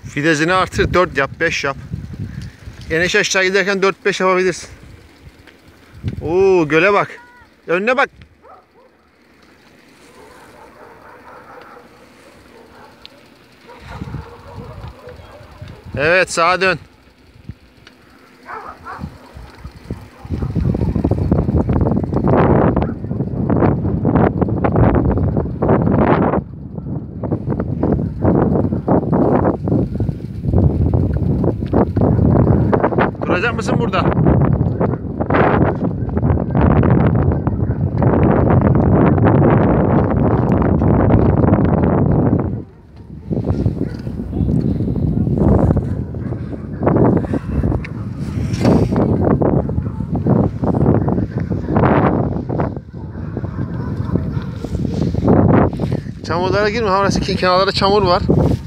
Fidezini artır, 4 yap, 5 yap. Eneş aşağı giderken 4-5 yapabilirsin. Oo, göle bak. Önüne bak. Evet, sağa dön. Duracak mısın burada? Çamurlara girme. Orası kenarlarda çamur var.